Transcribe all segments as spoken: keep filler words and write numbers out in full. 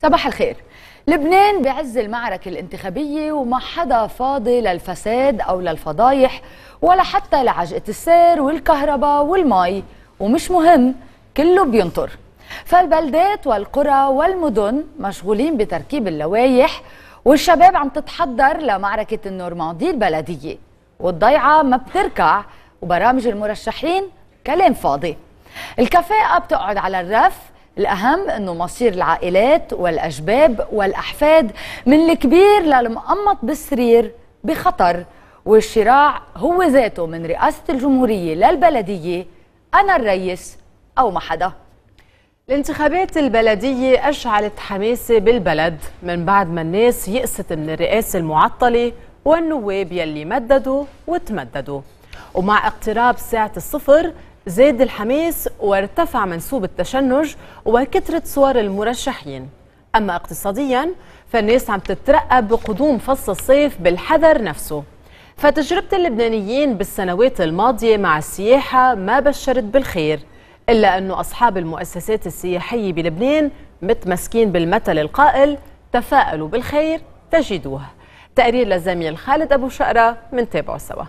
صباح الخير. لبنان بعز المعركة الانتخابية وما حدا فاضي للفساد أو للفضايح ولا حتى لعجقة السير والكهرباء والمي، ومش مهم كله بينطر. فالبلدات والقرى والمدن مشغولين بتركيب اللوايح، والشباب عم تتحضر لمعركة النورماندي البلدية، والضيعة ما بتركع وبرامج المرشحين كلام فاضي. الكفاءة بتقعد على الرف، الأهم أنه مصير العائلات والأشباب والأحفاد من الكبير للمقمط بالسرير بخطر، والشراع هو ذاته من رئاسة الجمهورية للبلدية، أنا الرئيس أو ما حدا. الانتخابات البلدية أشعلت حماسة بالبلد من بعد ما الناس يئست من الرئاسة المعطلة والنواب يلي مددوا وتمددوا، ومع اقتراب ساعة الصفر زاد الحماس وارتفع منسوب التشنج وكثرة صور المرشحين. أما اقتصاديا فالناس عم تترقب بقدوم فصل الصيف بالحذر نفسه. فتجربة اللبنانيين بالسنوات الماضية مع السياحة ما بشرت بالخير، إلا أنه أصحاب المؤسسات السياحية بلبنان متمسكين بالمثل القائل تفاءلوا بالخير تجدوه. تقرير للزميل خالد أبو شقرة منتابعه سوا.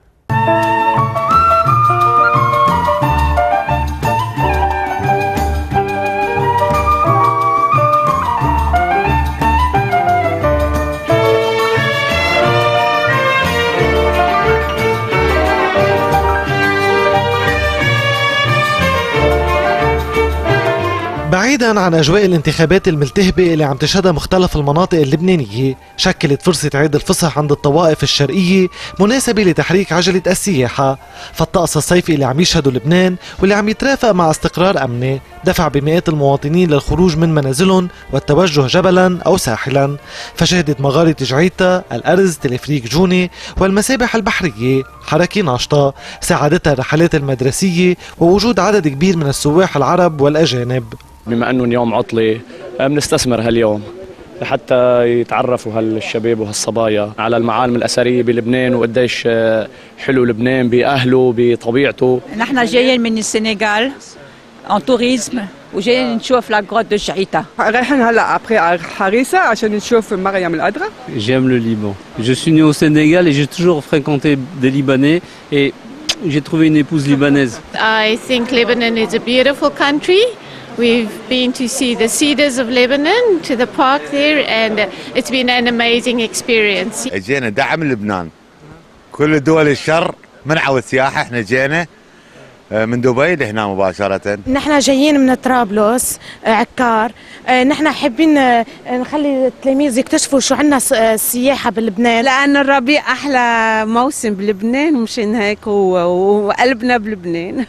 بعيداً عن أجواء الانتخابات الملتهبة اللي عم تشهدها مختلف المناطق اللبنانية، شكلت فرصة عيد الفصح عند الطوائف الشرقية مناسبة لتحريك عجلة السياحة. فالطقس الصيفي اللي عم يشهده لبنان واللي عم يترافق مع استقرار أمني دفع بمئات المواطنين للخروج من منازلهم والتوجه جبلاً أو ساحلاً. فشهدت مغارة جعيتا، الأرز، تلفريك جوني والمسابح البحرية حركة ناشطة ساعدتها الرحلات المدرسية ووجود عدد كبير من السواح العرب والأجانب. بما انه اليوم عطله بنستثمر هاليوم لحتى يتعرفوا هالشباب وهالصبايا على المعالم الاثريه بلبنان وقديش حلو لبنان باهله بطبيعته. نحن جايين من السنغال ان توريزم وجايين نشوف لا غروت دو جعيتا. رايحين هلا ابري على حريصه عشان نشوف مريم القدرة. J'aime le Liban. Je suis né au Sénégal et j'ai toujours fréquenté des Libanais et j'ai trouvé une épouse libanaise. I think Lebanon is a beautiful country. We've been to see the cedars of Lebanon, to the park there, and it's been an amazing experience. جينا دعم لبنان. كل دول الشر منعوا السياحة، احنا جينا من دبي لهنا مباشرة. نحن جايين من طرابلس عكار، نحن حابين نخلي التلاميذ يكتشفوا شو عندنا السياحة بلبنان، لأن الربيع أحلى موسم بلبنان ومشان هيك وقلبنا بلبنان.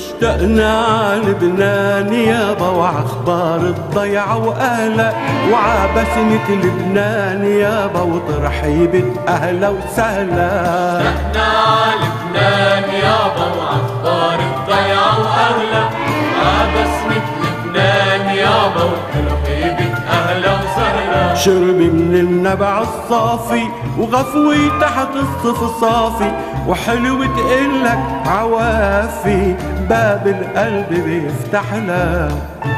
اشتقنا لبنان يابا وعخبار الضيعة وأهلا وعبسمة لبنان يابا وترحيبة أهلا وسهلا. اشتقنا لبنان يابا وعخبار الضيعة وأهلا وعبسمة لبنان يابا وترحيبة أهلا وسهلا. شربي من النبع الصافي وغفوي تحت الصف الصافي وحلوة تقلك عوافي باب القلب بيفتح لها.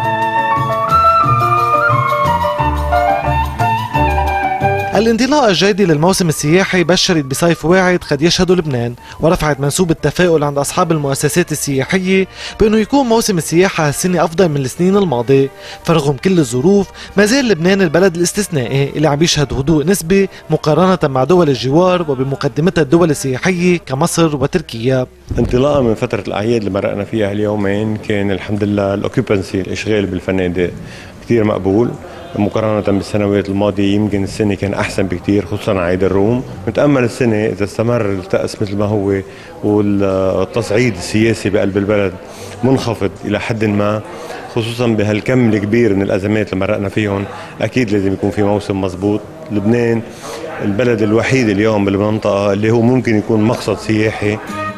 الانطلاقة الجيدة للموسم السياحي بشرت بصيف واعد قد يشهده لبنان، ورفعت منسوب التفاؤل عند أصحاب المؤسسات السياحية بأنه يكون موسم السياحة هالسنة أفضل من السنين الماضية. فرغم كل الظروف ما زال لبنان البلد الاستثنائي اللي عم يشهد هدوء نسبي مقارنة مع دول الجوار وبمقدمتها الدول السياحية كمصر وتركيا. انطلاقا من فترة الأعياد اللي مرقنا فيها اليومين كان الحمد لله الأوكيبنسي الإشغال بالفنادق كثير مقبول مقارنة بالسنوات الماضية. يمكن السنة كان أحسن بكتير خصوصا عيد الروم. نتأمل السنة إذا استمر الطقس مثل ما هو والتصعيد السياسي بقلب البلد منخفض إلى حد ما، خصوصا بهالكم الكبير من الأزمات اللي مرقنا فيهم، أكيد لازم يكون في موسم مزبوط. لبنان البلد الوحيد اليوم بالمنطقة اللي هو ممكن يكون مقصد سياحي.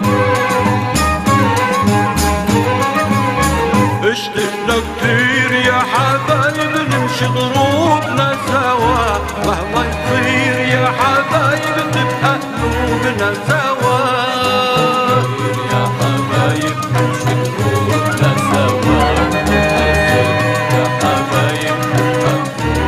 اشتقنا كتير يا حبايب نمشي غروبنا سوا، مهما يصير يا حبايب تبقى قلوبنا سوا. يا حبايب نمشي غروبنا سوا، يا حبايب تبقى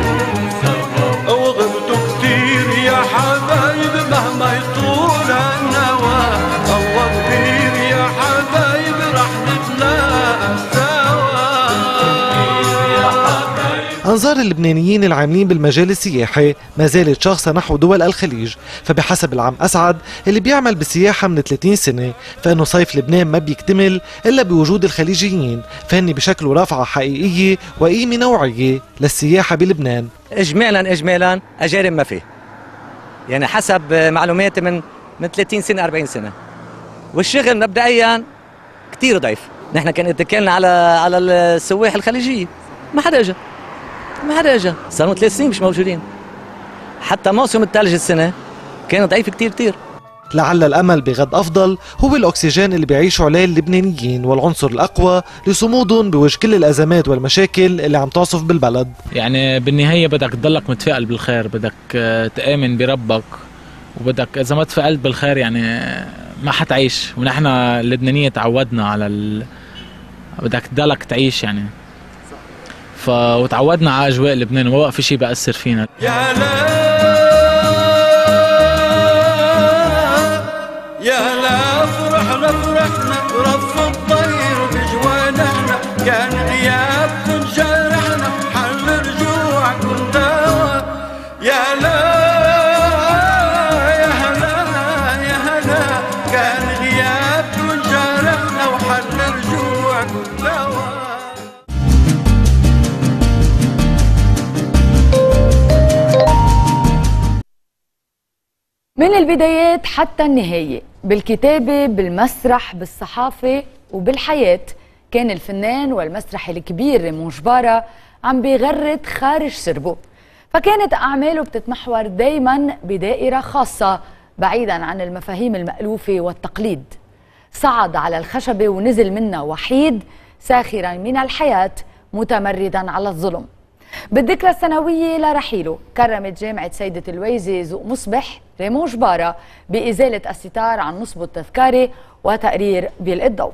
بأنظار اللبنانيين العاملين بالمجال السياحي ما زالت شاخصة نحو دول الخليج، فبحسب العم أسعد اللي بيعمل بالسياحة من ثلاثين سنة فإنه صيف لبنان ما بيكتمل إلا بوجود الخليجيين، فهن بشكل رافعة حقيقية وقيمة نوعية للسياحة بلبنان. إجمالا إجمالا أجارب ما فيه، يعني حسب معلوماتي من من ثلاثين سنة أربعين سنة، والشغل مبدئيا كتير ضعيف. نحن كان اتكلنا على على السواح الخليجية، ما حدا اجى ما حدا اجى صاروا ثلاث سنين مش موجودين. حتى موسم الثلج السنة كان ضعيف كتير كتير. لعل الأمل بغد أفضل هو الأكسجين اللي بيعيشوا عليه اللبنانيين والعنصر الأقوى لصمودهم بوجه كل الأزمات والمشاكل اللي عم تعصف بالبلد. يعني بالنهاية بدك تضلك متفائل بالخير، بدك تآمن بربك، وبدك إذا ما تفائلت بالخير يعني ما حتعيش. ونحن اللبنانية تعودنا على ال... بدك تضلك تعيش يعني، ف وتعودنا على أجواء لبنان وما بقى في شيء بأثر فينا. يا لا يا لا فرحنا فرحنا رف الطير بجوانحنا، كان غيابكن جرحنا حل رجوعكن دوا. يا لا يا هلا يا هلا كان غيابكن جرحنا وحل رجوعكن دوا. من البدايات حتى النهاية، بالكتابة، بالمسرح، بالصحافة وبالحياة، كان الفنان والمسرح الكبير ريمون جبارة عم بيغرد خارج سربه، فكانت أعماله بتتمحور دايما بدائرة خاصة بعيدا عن المفاهيم المألوفة والتقليد. صعد على الخشبة ونزل منها وحيد، ساخرا من الحياة متمردا على الظلم. بالذكرى السنوية لرحيله كرمت جامعة سيدة الويزي ذوق مصبح ريمون جبارة بإزالة الستار عن نصبه التذكاري، وتقرير بيلقي الضوء.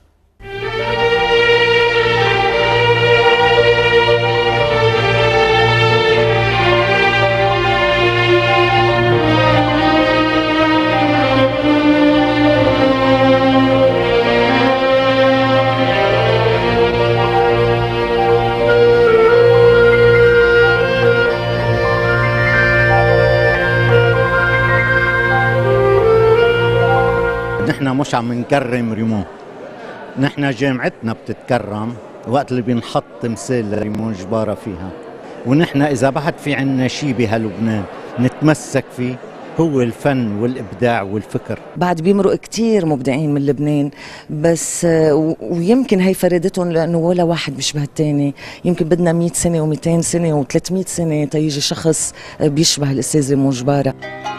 نحن مش عم نكرم ريمون، نحن جامعتنا بتتكرم وقت اللي بينحط تمثال لريمون جبارة فيها. ونحن إذا بعد في عنا شيء بهاللبنان نتمسك فيه هو الفن والإبداع والفكر. بعد بيمرق كتير مبدعين من لبنان، بس ويمكن هي فردتهم لأنه ولا واحد بيشبه التاني. يمكن بدنا مئة سنة ومئتين سنة وثلاثمئة سنة تيجي شخص بيشبه الأستاذ ريمون جبارة.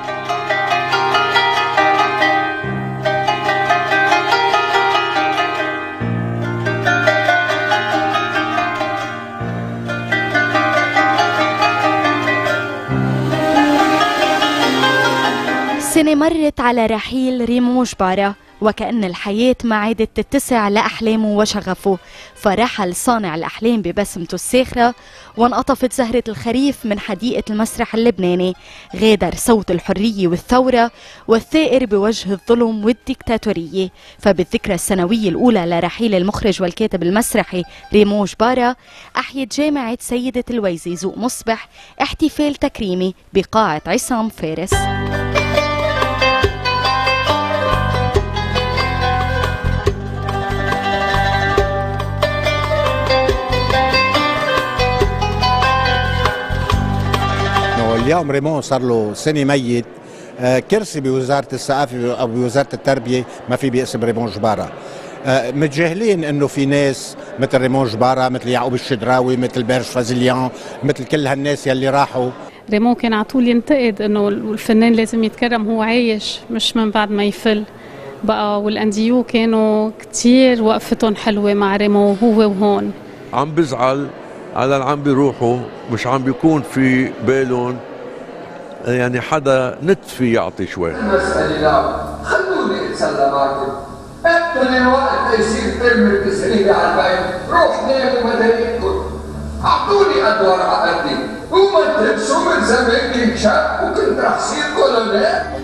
سنة مرت على رحيل ريمون جبارة، وكأن الحياة ما عادت تتسع لأحلامه وشغفه، فرحل صانع الأحلام ببسمته الساخرة، وانقطفت زهرة الخريف من حديقة المسرح اللبناني، غادر صوت الحرية والثورة والثائر بوجه الظلم والديكتاتورية. فبالذكرى السنوية الأولى لرحيل المخرج والكاتب المسرحي ريمون جبارة، أحيت جامعة سيدة الويزي ذوق مصبح احتفال تكريمي بقاعة عصام فارس. اليوم ريمون صار له سنه ميت، كرسي بوزاره الثقافه او بوزاره التربيه ما في باسم ريمون جبارة. متجاهلين انه في ناس مثل ريمون جبارة، مثل يعقوب الشدراوي، مثل بيرج فازليان، مثل كل هالناس يلي راحوا. ريمون كان على طول ينتقد انه الفنان لازم يتكرم هو عايش مش من بعد ما يفل بقى، والانديو كانوا كتير وقفتهم حلوه مع ريمون هو وهون. عم بزعل على اللي عم بيروحوا، مش عم بيكون في بالهم يعني حدا نتفي يعطي شوي. المسألة لا، خلوني اتسلى معكم. اقتل الوقت يصير فيلم التسعيني على البيت، روح نام ومداريكم. اعطوني ادوار على قدي، وما تنسوا من زمان كنت شاب وكنت رح صير كولونيل.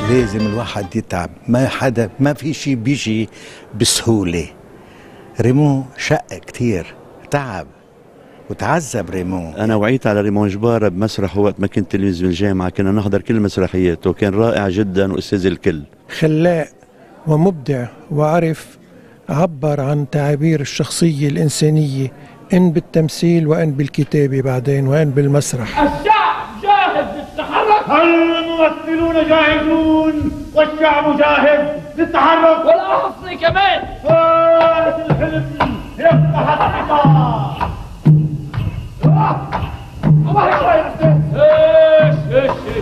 لازم الواحد يتعب، ما حدا ما في شيء بيجي بسهولة. ريمون شق كتير، تعب وتعذب ريمون. أنا وعيت على ريمون جبارة بمسرح وقت ما كنت تلميذ بالجامعة، كنا نحضر كل مسرحياته، كان رائع جدا وأستاذ الكل. خلاق ومبدع، وعرف عبر عن تعابير الشخصية الإنسانية إن بالتمثيل وإن بالكتابة بعدين وإن بالمسرح. الشعب جاهز للتحرك، الممثلون جاهزون والشعب جاهز للتحرك، والأحصي كمان. فارس الحلم يفتح القطاع. الله يقرأ يا أستاذ. ايش ايش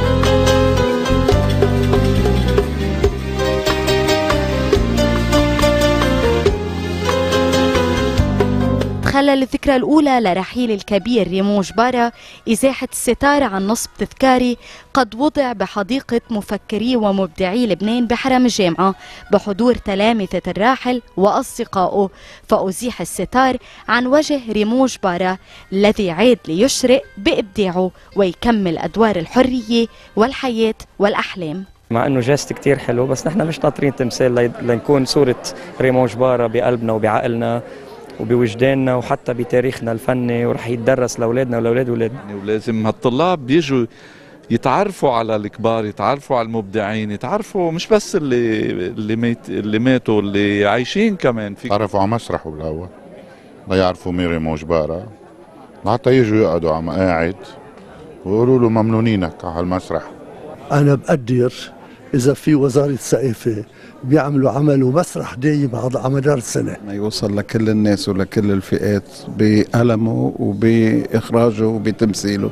تخلل الذكرى الأولى لرحيل الكبير ريمون جبارة إزاحة الستار عن نصب تذكاري قد وضع بحديقة مفكري ومبدعي لبنان بحرم الجامعة بحضور تلامذة الراحل وأصدقائه، فأزيح الستار عن وجه ريمون جبارة الذي عاد ليشرق بإبداعه ويكمل أدوار الحرية والحياة والأحلام. مع انه جاست كتير حلو، بس نحن مش ناطرين تمثال لنكون صورة ريمون جبارة بقلبنا وبعقلنا وبوجداننا وحتى بتاريخنا الفني، ورح يتدرس لاولادنا والاولاد اولادنا. ولازم هالطلاب بيجوا يتعرفوا على الكبار، يتعرفوا على المبدعين، يتعرفوا مش بس اللي اللي مات اللي ماتوا، اللي عايشين كمان. في يتعرفوا على مسرحه بالاول، لا يعرفوا مين ريمون جبارة، لحتى يجوا يقعدوا على مقاعد ويقولوا له ممنونينك على المسرح. انا بقدر إذا في وزارة ثقافة بيعملوا عمل ومسرح دايم على مدار السنة، ما يوصل لكل الناس ولكل الفئات بقلمه وبإخراجه وبتمثيله.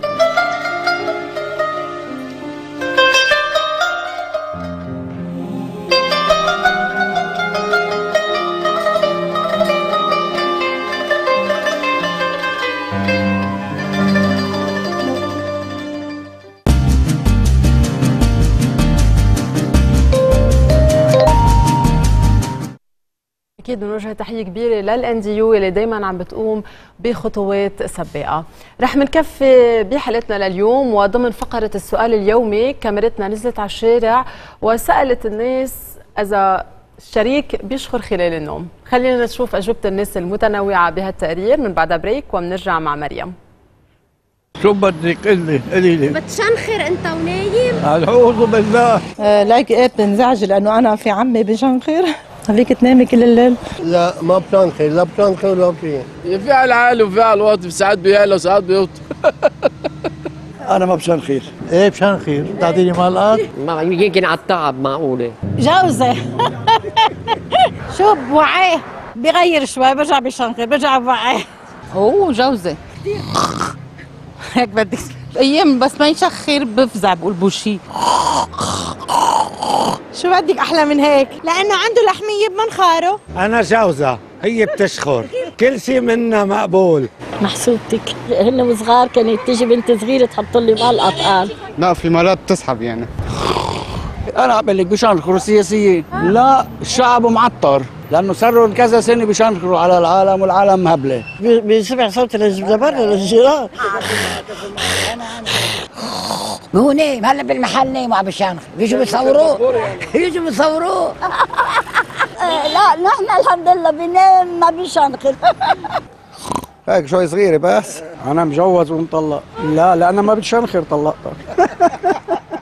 أكيد بنوجه تحية كبيرة للإن دي يو اللي دايما عم بتقوم بخطوات سباقة. رح منكفي بحلقتنا لليوم، وضمن فقرة السؤال اليومي كاميرتنا نزلت على الشارع وسألت الناس إذا الشريك بيشخر خلال النوم. خلينا نشوف أجوبة الناس المتنوعة بهالتقرير من بعد بريك وبنرجع مع مريم. شو بدك قلي قلي لي بتشنخر انت ونايم؟ اعوذ بالله. آه لايك ايه بنزعج لانه انا في عمي بشنخر. خليك تنامي كل الليل. لا ما بشنخر، لا بشنخر ولا بشيء. في على العالي وفي على الواطي، ساعات بيعلى وساعات بيوطي. انا ما بشنخر. ايه بشنخر، بتعطيني مال ما يمكن على التعب معقوله. جوزه شو بوعيه بغير شوي برجع بشنخر، برجع بوعيه. اوه جوزي هيك بدك ايام بس ما يشخر بفزع بقول بوشي. شو بدك احلى من هيك؟ لانه عنده لحميه بمنخاره. انا جوزه، هي بتشخر، كل شيء منا مقبول. محسوبتك هن صغار كانت تيجي بنت صغيره تحط لي بالقطقان. لا في مرات تسحب يعني. انا اعمل لك بشنخروا سياسيين، لا الشعب معطر لانه صاروا كذا سنه بيشنخروا على العالم والعالم مهبله. بيسمع صوت الجبر للجيران. هو نايم هلا بالمحل نايم وعم بشنخر، بيجوا بيصوروه بيجوا بيصوروه. لا نحن الحمد لله بنام ما بنشنخر. هيك شوي صغيره بس. انا مجوز ومطلق. لا لأنا ما بتشنخر طلقتها.